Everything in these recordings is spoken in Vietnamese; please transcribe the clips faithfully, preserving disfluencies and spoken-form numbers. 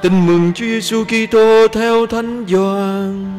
Tin mừng Chúa Giêsu Kitô theo Thánh Gioan.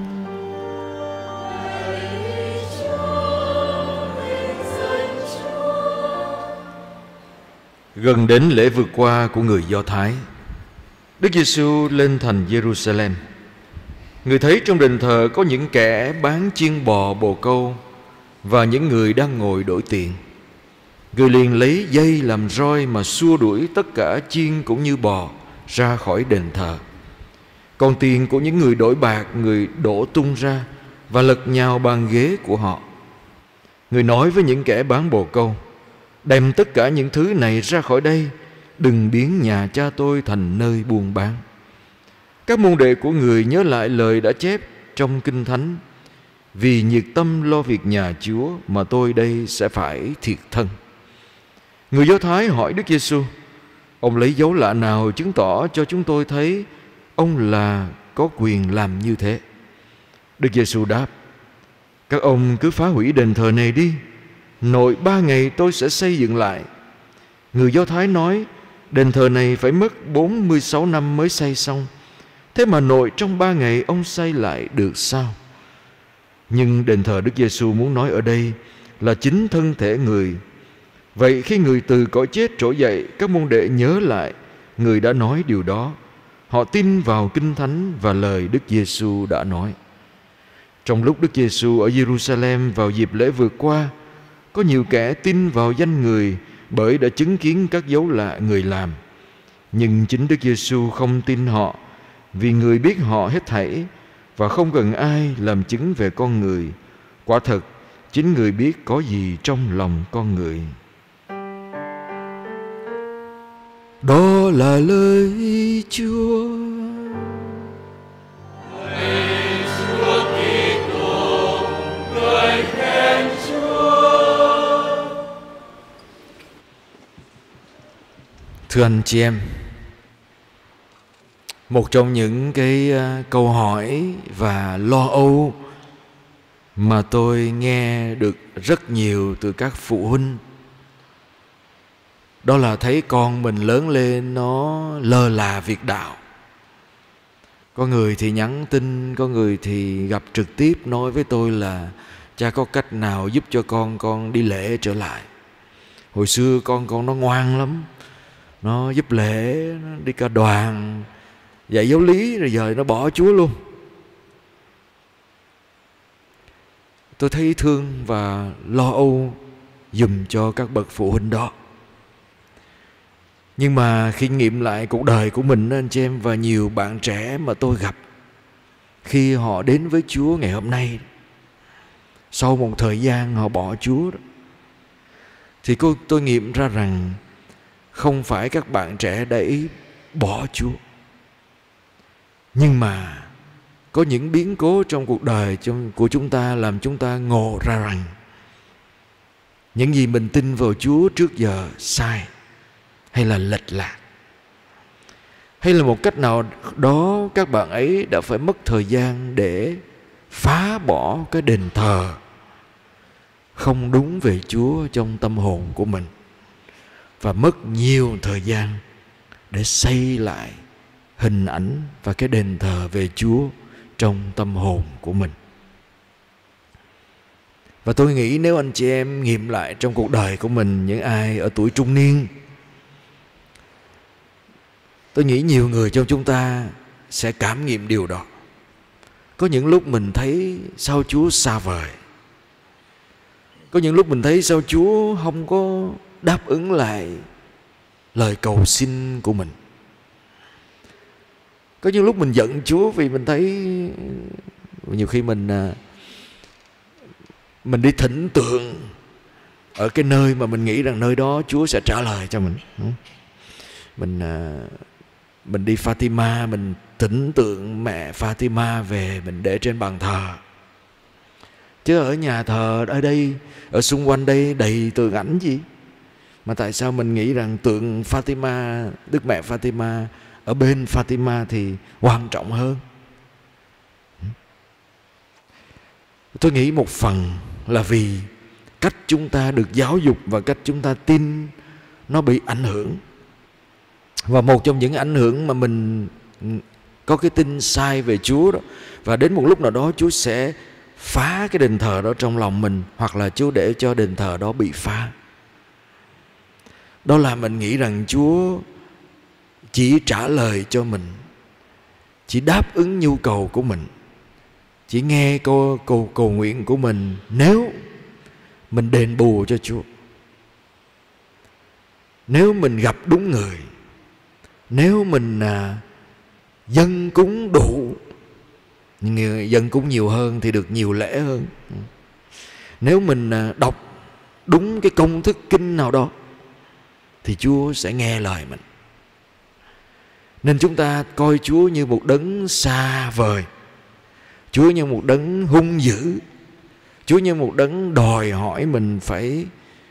Gần đến lễ vượt qua của người Do Thái, Đức Giêsu lên thành Giê-ru-sa-lem. Người thấy trong đền thờ có những kẻ bán chiên bò, bồ câu và những người đang ngồi đổi tiền. Người liền lấy dây làm roi mà xua đuổi tất cả chiên cũng như bò ra khỏi đền thờ. Còn tiền của những người đổi bạc người đổ tung ra và lật nhào bàn ghế của họ. Người nói với những kẻ bán bồ câu: đem tất cả những thứ này ra khỏi đây, đừng biến nhà cha tôi thành nơi buôn bán. Các môn đệ của người nhớ lại lời đã chép trong Kinh Thánh: vì nhiệt tâm lo việc nhà Chúa mà tôi đây sẽ phải thiệt thân. Người Do Thái hỏi Đức Giêsu: ông lấy dấu lạ nào chứng tỏ cho chúng tôi thấy ông là có quyền làm như thế? Đức Giêsu đáp: các ông cứ phá hủy đền thờ này đi, nội ba ngày tôi sẽ xây dựng lại. Người Do Thái nói: đền thờ này phải mất bốn mươi sáu năm mới xây xong, thế mà nội trong ba ngày ông xây lại được sao? Nhưng đền thờ Đức Giêsu muốn nói ở đây là chính thân thể người. Vậy khi người từ cõi chết trỗi dậy, các môn đệ nhớ lại người đã nói điều đó. Họ tin vào Kinh Thánh và lời Đức Giêsu đã nói. Trong lúc Đức Giêsu ở Giê-ru-sa-lem vào dịp lễ vượt qua, có nhiều kẻ tin vào danh người bởi đã chứng kiến các dấu lạ người làm. Nhưng chính Đức Giêsu không tin họ, vì người biết họ hết thảy và không cần ai làm chứng về con người. Quả thật, chính người biết có gì trong lòng con người. Đó là lời Chúa. Lạy Chúa Kitô, ngợi khen Chúa. Thưa anh chị em, một trong những cái câu hỏi và lo âu mà tôi nghe được rất nhiều từ các phụ huynh, đó là thấy con mình lớn lên nó lơ là việc đạo. Có người thì nhắn tin, có người thì gặp trực tiếp nói với tôi là: cha có cách nào giúp cho con con đi lễ trở lại? Hồi xưa con con nó ngoan lắm, nó giúp lễ, nó đi ca đoàn, dạy giáo lý, rồi giờ nó bỏ Chúa luôn. Tôi thấy thương và lo âu giùm cho các bậc phụ huynh đó. Nhưng mà khi nghiệm lại cuộc đời của mình anh chị em, và nhiều bạn trẻ mà tôi gặp khi họ đến với Chúa ngày hôm nay, sau một thời gian họ bỏ Chúa đó, thì tôi, tôi nghiệm ra rằng không phải các bạn trẻ đấy bỏ Chúa, nhưng mà có những biến cố trong cuộc đời của chúng ta làm chúng ta ngộ ra rằng những gì mình tin vào Chúa trước giờ sai, hay là lệch lạc, hay là một cách nào đó các bạn ấy đã phải mất thời gian để phá bỏ cái đền thờ không đúng về Chúa trong tâm hồn của mình, và mất nhiều thời gian để xây lại hình ảnh và cái đền thờ về Chúa trong tâm hồn của mình. Và tôi nghĩ nếu anh chị em nghiệm lại trong cuộc đời của mình, những ai ở tuổi trung niên, tôi nghĩ nhiều người trong chúng ta sẽ cảm nghiệm điều đó. Có những lúc mình thấy sao Chúa xa vời, có những lúc mình thấy sao Chúa không có đáp ứng lại lời cầu xin của mình. Có những lúc mình giận Chúa vì mình thấy nhiều khi mình Mình đi thỉnh tượng ở cái nơi mà mình nghĩ rằng nơi đó Chúa sẽ trả lời cho mình. Mình Mình đi Fatima, mình thỉnh tượng mẹ Fatima về, mình để trên bàn thờ. Chứ ở nhà thờ ở đây, ở xung quanh đây đầy tượng ảnh gì, mà tại sao mình nghĩ rằng tượng Fatima, Đức Mẹ Fatima ở bên Fatima thì quan trọng hơn? Tôi nghĩ một phần là vì cách chúng ta được giáo dục và cách chúng ta tin nó bị ảnh hưởng. Và một trong những ảnh hưởng mà mình có cái tin sai về Chúa đó. Và đến một lúc nào đó Chúa sẽ phá cái đền thờ đó trong lòng mình, hoặc là Chúa để cho đền thờ đó bị phá. Đó là mình nghĩ rằng Chúa chỉ trả lời cho mình, chỉ đáp ứng nhu cầu của mình, chỉ nghe câu cầu, cầu nguyện của mình nếu mình đền bù cho Chúa, nếu mình gặp đúng người, nếu mình à, dâng cúng đủ. Người dâng cúng nhiều hơn thì được nhiều lễ hơn. Nếu mình à, đọc đúng cái công thức kinh nào đó thì Chúa sẽ nghe lời mình. Nên chúng ta coi Chúa như một đấng xa vời, Chúa như một đấng hung dữ, Chúa như một đấng đòi hỏi mình phải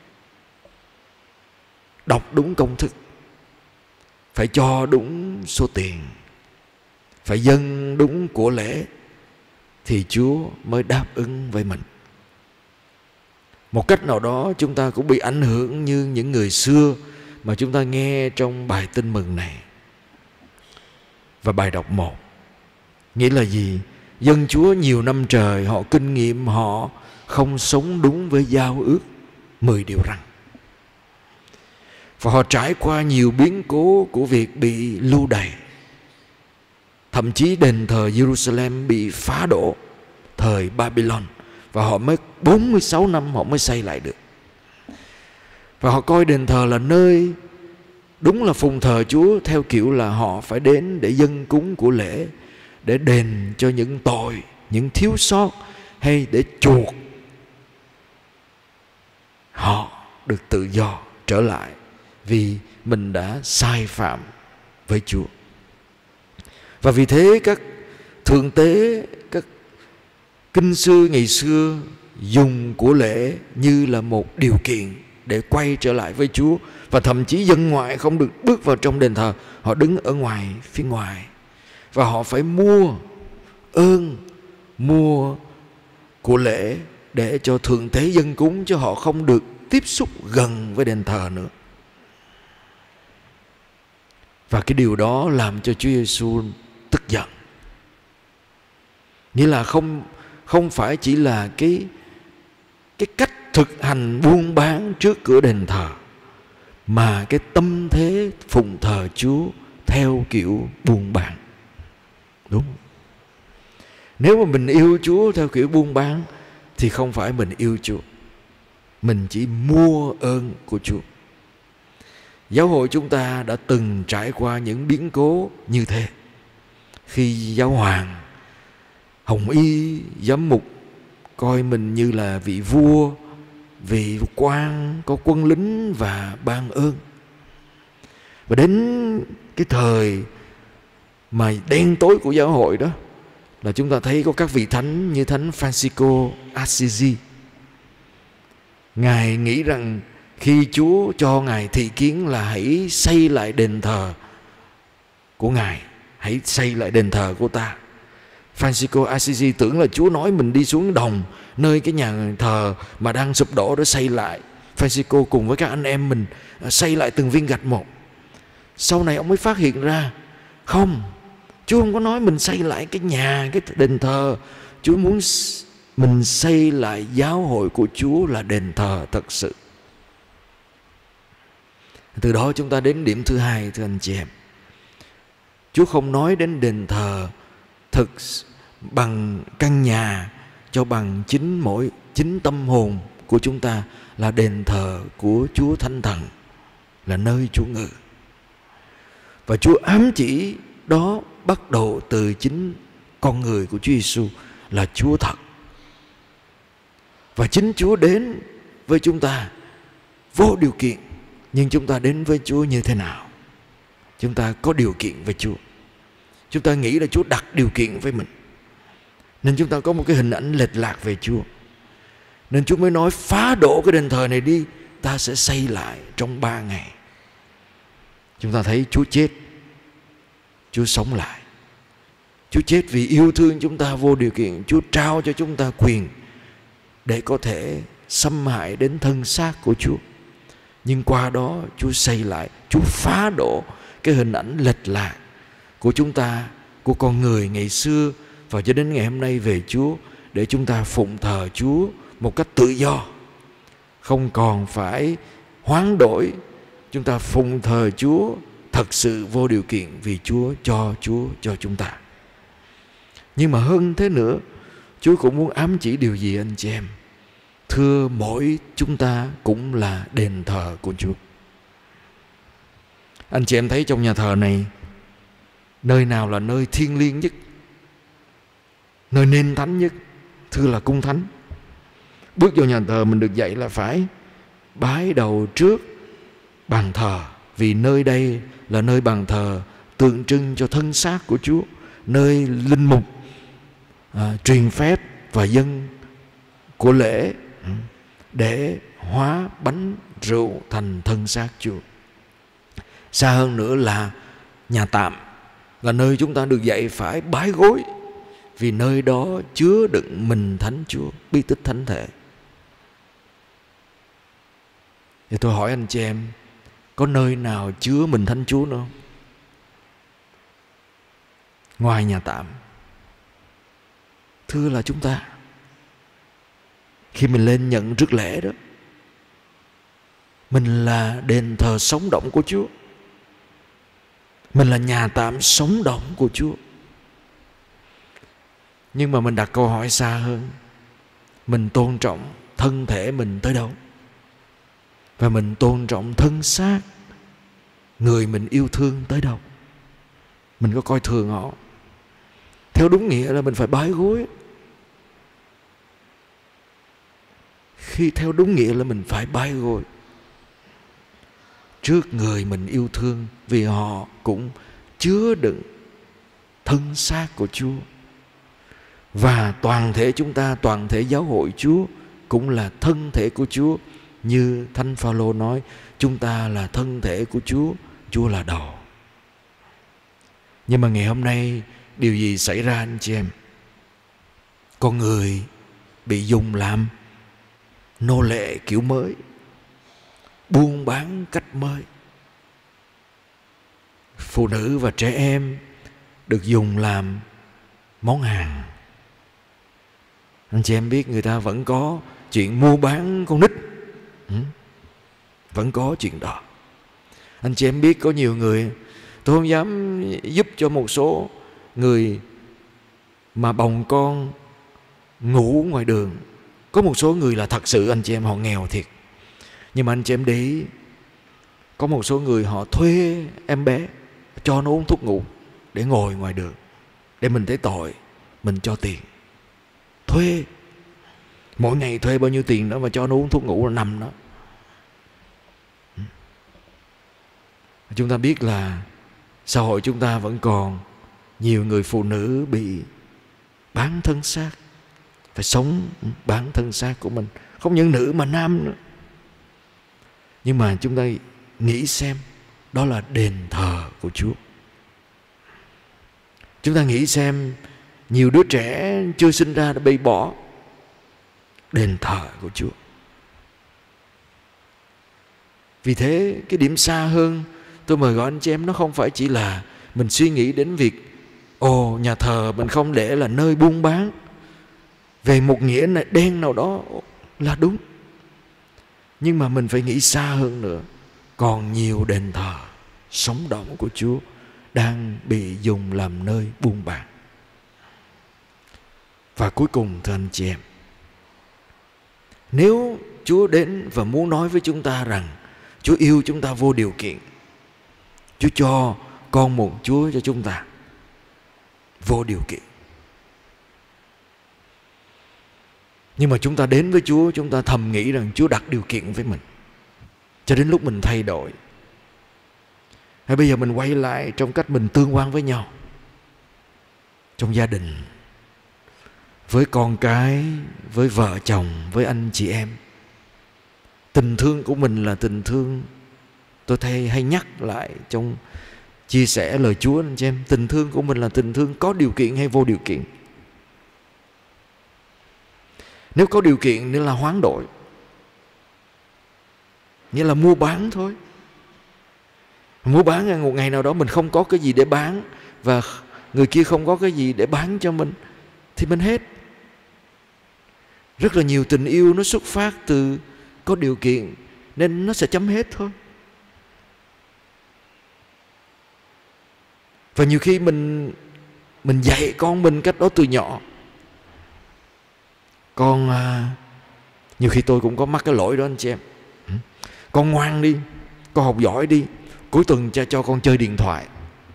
đọc đúng công thức, phải cho đúng số tiền, phải dâng đúng của lễ thì Chúa mới đáp ứng với mình. Một cách nào đó chúng ta cũng bị ảnh hưởng như những người xưa mà chúng ta nghe trong bài tin mừng này. Và bài đọc một nghĩa là gì? Dân Chúa nhiều năm trời họ kinh nghiệm họ không sống đúng với giao ước mười điều răn. Và họ trải qua nhiều biến cố của việc bị lưu đày. Thậm chí đền thờ Jerusalem bị phá đổ thời Babylon, và họ mới bốn mươi sáu năm họ mới xây lại được. Và họ coi đền thờ là nơi đúng là phụng thờ Chúa theo kiểu là họ phải đến để dâng cúng của lễ, để đền cho những tội, những thiếu sót, hay để chuộc họ được tự do trở lại vì mình đã sai phạm với Chúa. Và vì thế các thượng tế, các kinh sư ngày xưa dùng của lễ như là một điều kiện để quay trở lại với Chúa. Và thậm chí dân ngoại không được bước vào trong đền thờ, họ đứng ở ngoài, phía ngoài. Và họ phải mua ơn, mua của lễ để cho thượng tế dân cúng, chứ họ không được tiếp xúc gần với đền thờ nữa. Và cái điều đó làm cho Chúa Giêsu tức giận. Nghĩa là không, không phải chỉ là cái, cái cách thực hành buôn bán trước cửa đền thờ, mà cái tâm thế phụng thờ Chúa theo kiểu buôn bán. Đúng. Nếu mà mình yêu Chúa theo kiểu buôn bán thì không phải mình yêu Chúa, mình chỉ mua ơn của Chúa. Giáo hội chúng ta đã từng trải qua những biến cố như thế. Khi giáo hoàng Hồng Y giám mục coi mình như là vị vua, vị quan có quân lính và ban ơn. Và đến cái thời mà đen tối của giáo hội đó là chúng ta thấy có các vị thánh như thánh Francisco Assisi. Ngài nghĩ rằng khi Chúa cho Ngài thị kiến là hãy xây lại đền thờ của Ngài, hãy xây lại đền thờ của ta. Francisco Assisi tưởng là Chúa nói mình đi xuống đồng, nơi cái nhà thờ mà đang sụp đổ đó xây lại. Francisco cùng với các anh em mình xây lại từng viên gạch một. Sau này ông mới phát hiện ra, không, Chúa không có nói mình xây lại cái nhà, cái đền thờ. Chúa muốn mình xây lại giáo hội của Chúa là đền thờ thật sự. Từ đó chúng ta đến điểm thứ hai, thưa anh chị em. Chúa không nói đến đền thờ thực bằng căn nhà cho bằng chính mỗi chính tâm hồn của chúng ta là đền thờ của Chúa Thánh Thần, là nơi Chúa ngự. Và Chúa ám chỉ đó bắt đầu từ chính con người của Chúa Giêsu là Chúa thật. Và chính Chúa đến với chúng ta vô điều kiện. Nhưng chúng ta đến với Chúa như thế nào? Chúng ta có điều kiện với Chúa. Chúng ta nghĩ là Chúa đặt điều kiện với mình, nên chúng ta có một cái hình ảnh lệch lạc về Chúa. Nên Chúa mới nói phá đổ cái đền thờ này đi, ta sẽ xây lại trong ba ngày. Chúng ta thấy Chúa chết, Chúa sống lại. Chúa chết vì yêu thương chúng ta vô điều kiện. Chúa trao cho chúng ta quyền để có thể xâm hại đến thân xác của Chúa. Nhưng qua đó Chúa xây lại, Chúa phá đổ cái hình ảnh lệch lạc của chúng ta, của con người ngày xưa và cho đến ngày hôm nay về Chúa, để chúng ta phụng thờ Chúa một cách tự do, không còn phải hoán đổi. Chúng ta phụng thờ Chúa thật sự vô điều kiện vì Chúa cho Chúa cho chúng ta. Nhưng mà hơn thế nữa, Chúa cũng muốn ám chỉ điều gì anh chị em? Thưa, mỗi chúng ta cũng là đền thờ của Chúa. Anh chị em thấy trong nhà thờ này, nơi nào là nơi thiêng liêng nhất, nơi nên thánh nhất? Thưa là cung thánh. Bước vào nhà thờ mình được dạy là phải bái đầu trước bàn thờ, vì nơi đây là nơi bàn thờ tượng trưng cho thân xác của Chúa, nơi linh mục à, truyền phép và dâng của lễ để hóa bánh rượu thành thân xác Chúa. Xa hơn nữa là nhà tạm, là nơi chúng ta được dạy phải bái gối, vì nơi đó chứa đựng mình thánh Chúa, bí tích thánh thể. Thì tôi hỏi anh chị em, có nơi nào chứa mình thánh Chúa nữa không? Ngoài nhà tạm. Thưa là chúng ta, khi mình lên nhận rước lễ đó, mình là đền thờ sống động của Chúa, mình là nhà tạm sống động của Chúa. Nhưng mà mình đặt câu hỏi xa hơn, mình tôn trọng thân thể mình tới đâu? Và mình tôn trọng thân xác người mình yêu thương tới đâu? Mình có coi thường họ? Theo đúng nghĩa là mình phải bái gối. Khi theo đúng nghĩa là mình phải bái gối trước người mình yêu thương, vì họ cũng chứa đựng thân xác của Chúa. Và toàn thể chúng ta, toàn thể giáo hội Chúa cũng là thân thể của Chúa. Như Thánh Phaolô nói, chúng ta là thân thể của Chúa, Chúa là đầu. Nhưng mà ngày hôm nay điều gì xảy ra anh chị em? Con người bị dùng làm nô lệ kiểu mới, buôn bán cách mới. Phụ nữ và trẻ em được dùng làm món hàng. Anh chị em biết người ta vẫn có chuyện mua bán con nít, ừ? Vẫn có chuyện đó. Anh chị em biết có nhiều người, tôi không dám giúp cho một số người mà bồng con ngủ ngoài đường. Có một số người là thật sự anh chị em họ nghèo thiệt. Nhưng mà anh chị em để ý, có một số người họ thuê em bé, cho nó uống thuốc ngủ để ngồi ngoài đường, để mình thấy tội, mình cho tiền. Thuê, mỗi ngày thuê bao nhiêu tiền đó mà cho nó uống thuốc ngủ, nó nằm đó. Chúng ta biết là xã hội chúng ta vẫn còn nhiều người phụ nữ bị bán thân xác, phải sống bán thân xác của mình. Không những nữ mà nam nữa. Nhưng mà chúng ta nghĩ xem, đó là đền thờ của Chúa. Chúng ta nghĩ xem, nhiều đứa trẻ chưa sinh ra đã bị bỏ, đền thờ của Chúa. Vì thế cái điểm xa hơn tôi mời gọi anh chị em, nó không phải chỉ là mình suy nghĩ đến việc ồ, nhà thờ mình không để là nơi buôn bán, về một nghĩa này đen nào đó là đúng. Nhưng mà mình phải nghĩ xa hơn nữa. Còn nhiều đền thờ sống động của Chúa đang bị dùng làm nơi buôn bán. Và cuối cùng thưa anh chị em, nếu Chúa đến và muốn nói với chúng ta rằng Chúa yêu chúng ta vô điều kiện, Chúa cho con một Chúa cho chúng ta vô điều kiện, nhưng mà chúng ta đến với Chúa, chúng ta thầm nghĩ rằng Chúa đặt điều kiện với mình, cho đến lúc mình thay đổi. Hay bây giờ mình quay lại trong cách mình tương quan với nhau, trong gia đình, với con cái, với vợ chồng, với anh chị em. Tình thương của mình là tình thương, tôi thấy hay nhắc lại trong chia sẻ lời Chúa anh chị em, tình thương của mình là tình thương có điều kiện hay vô điều kiện. Nếu có điều kiện nghĩa là hoán đổi, nghĩa là mua bán thôi. Mua bán một ngày nào đó mình không có cái gì để bán, và người kia không có cái gì để bán cho mình thì mình hết. Rất là nhiều tình yêu nó xuất phát từ có điều kiện nên nó sẽ chấm hết thôi. Và nhiều khi mình Mình dạy con mình cách đó từ nhỏ. Con à, nhiều khi tôi cũng có mắc cái lỗi đó anh chị em. Con ngoan đi, con học giỏi đi, cuối tuần cho, cho con chơi điện thoại.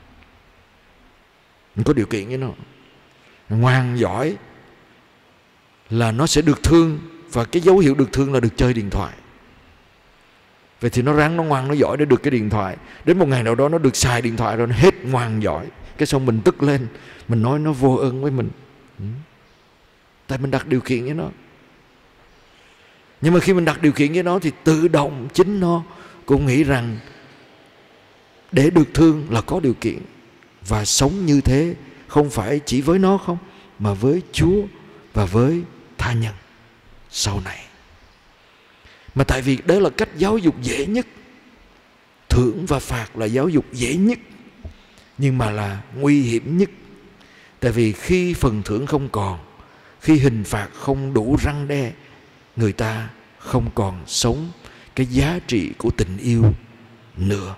Mình có điều kiện với nó. Ngoan giỏi là nó sẽ được thương, và cái dấu hiệu được thương là được chơi điện thoại. Vậy thì nó ráng, nó ngoan, nó giỏi để được cái điện thoại. Đến một ngày nào đó nó được xài điện thoại rồi, nó hết ngoan giỏi. Cái xong mình tức lên, mình nói nó vô ơn với mình. ừ. Tại mình đặt điều kiện với nó. Nhưng mà khi mình đặt điều kiện với nó thì tự động chính nó cũng nghĩ rằng để được thương là có điều kiện. Và sống như thế không phải chỉ với nó không, mà với Chúa và với tha nhân sau này. Mà tại vì đó là cách giáo dục dễ nhất. Thưởng và phạt là giáo dục dễ nhất, nhưng mà là nguy hiểm nhất. Tại vì khi phần thưởng không còn, khi hình phạt không đủ răn đe, người ta không còn sống cái giá trị của tình yêu nữa.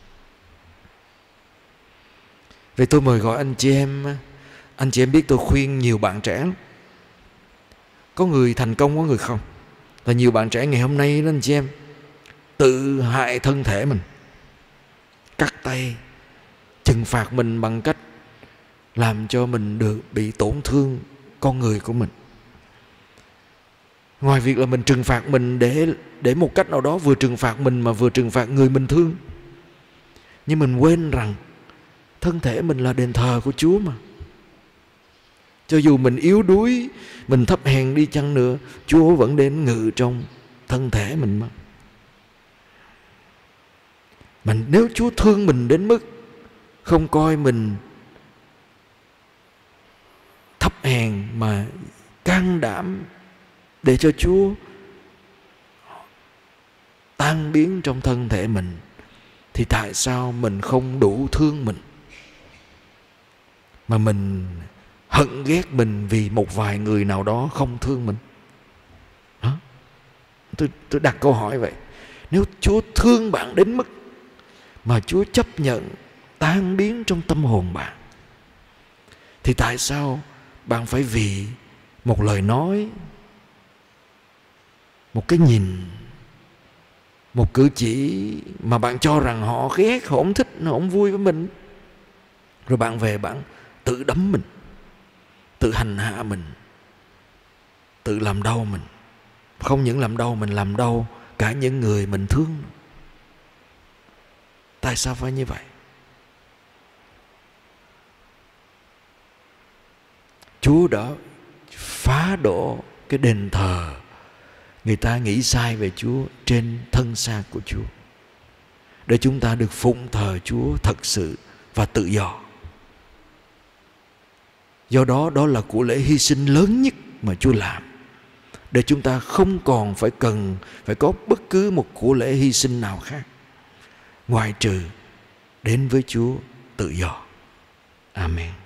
Vậy tôi mời gọi anh chị em. Anh chị em biết tôi khuyên nhiều bạn trẻ lắm. Có người thành công, có người không. Là nhiều bạn trẻ ngày hôm nay đó anh chị em, tự hại thân thể mình, cắt tay, trừng phạt mình bằng cách làm cho mình được bị tổn thương con người của mình. Ngoài việc là mình trừng phạt mình để, để một cách nào đó vừa trừng phạt mình mà vừa trừng phạt người mình thương. Nhưng mình quên rằng thân thể mình là đền thờ của Chúa mà. Cho dù mình yếu đuối, mình thấp hèn đi chăng nữa, Chúa vẫn đến ngự trong thân thể mình mà. Mà nếu Chúa thương mình đến mức không coi mình thấp hèn mà can đảm để cho Chúa tan biến trong thân thể mình, thì tại sao mình không đủ thương mình, mà mình hận ghét mình vì một vài người nào đó không thương mình? Đó. Tôi, tôi đặt câu hỏi vậy. Nếu Chúa thương bạn đến mức mà Chúa chấp nhận tan biến trong tâm hồn bạn, thì tại sao bạn phải vì một lời nói, một cái nhìn, một cử chỉ mà bạn cho rằng họ ghét, họ không thích, họ không vui với mình, rồi bạn về bạn tự đấm mình, tự hành hạ mình, tự làm đau mình. Không những làm đau mình, làm đau cả những người mình thương. Tại sao phải như vậy? Chúa đã phá đổ cái đền thờ người ta nghĩ sai về Chúa trên thân xác của Chúa, để chúng ta được phụng thờ Chúa thật sự và tự do. Do đó, đó là của lễ hy sinh lớn nhất mà Chúa làm, để chúng ta không còn phải cần phải có bất cứ một của lễ hy sinh nào khác, ngoại trừ đến với Chúa tự do. Amen.